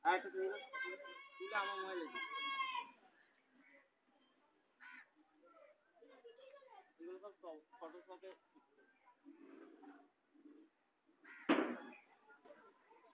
আরেকটা তুলে আমার মোবাইলে দিই। এগুলো সব ফটোশপে